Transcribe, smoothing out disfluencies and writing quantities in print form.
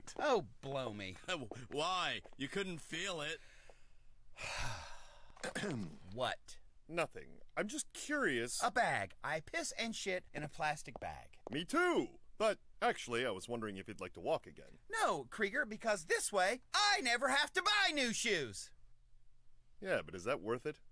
it. Oh, blow me. Why? You couldn't feel it. What? Nothing. I'm just curious. A bag. I piss and shit in a plastic bag. Me too. But actually, I was wondering if you'd like to walk again. No, Krieger, because this way, I never have to buy new shoes. Yeah, but is that worth it?